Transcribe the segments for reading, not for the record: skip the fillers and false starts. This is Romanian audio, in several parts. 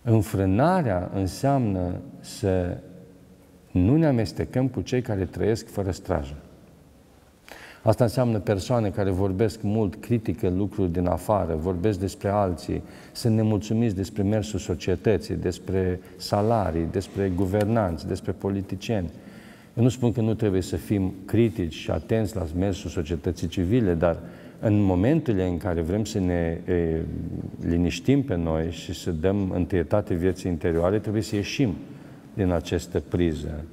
Înfrânarea înseamnă să nu ne amestecăm cu cei care trăiesc fără strajă. Asta înseamnă persoane care vorbesc mult, critică lucruri din afară, vorbesc despre alții, sunt nemulțumiți despre mersul societății, despre salarii, despre guvernanți, despre politicieni. Eu nu spun că nu trebuie să fim critici și atenți la mersul societății civile, dar în momentele în care vrem să ne liniștim pe noi și să dăm întâietate vieții interioare, trebuie să ieșim din această priză.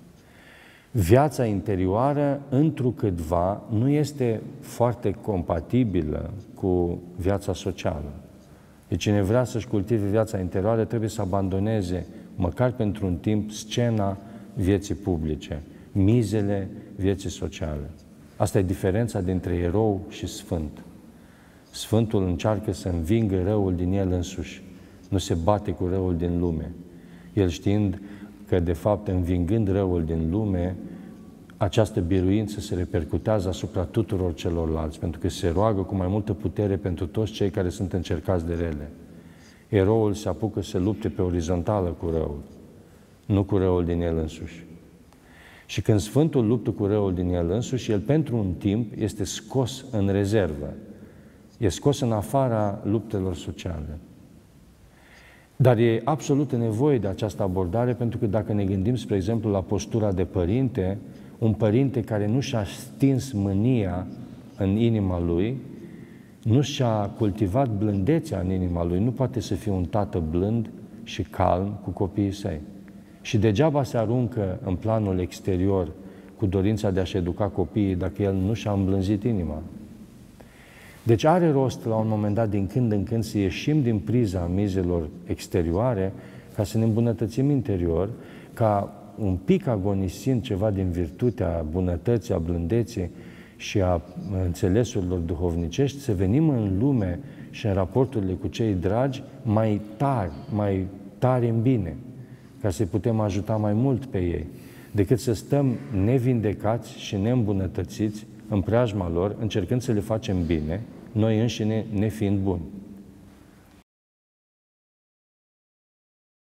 Viața interioară, întrucâtva, nu este foarte compatibilă cu viața socială. Deci cine vrea să-și cultive viața interioară trebuie să abandoneze, măcar pentru un timp, scena vieții publice, mizele vieții sociale. Asta e diferența dintre erou și sfânt. Sfântul încearcă să învingă răul din el însuși, nu se bate cu răul din lume. El știind că, de fapt, învingând răul din lume, această biruință se repercutează asupra tuturor celorlalți, pentru că se roagă cu mai multă putere pentru toți cei care sunt încercați de rele. Eroul se apucă să lupte pe orizontală cu răul, nu cu răul din el însuși. Și când Sfântul luptă cu răul din el însuși, el pentru un timp este scos în rezervă, e scos în afara luptelor sociale. Dar e absolut nevoie de această abordare, pentru că dacă ne gândim, spre exemplu, la postura de părinte, un părinte care nu și-a stins mânia în inima lui, nu și-a cultivat blândețea în inima lui, nu poate să fie un tată blând și calm cu copiii săi. Și degeaba se aruncă în planul exterior cu dorința de a-și educa copiii dacă el nu și-a îmblânzit inima. Deci are rost la un moment dat, din când în când, să ieșim din priza mizelor exterioare ca să ne îmbunătățim interior, ca un pic agonisind ceva din virtutea bunătății, a blândeții și a înțelesurilor duhovnicești, să venim în lume și în raporturile cu cei dragi mai tari în bine, ca să-i putem ajuta mai mult pe ei, decât să stăm nevindecați și neîmbunătățiți în preajma lor, încercând să le facem bine, noi înșine nefiind buni.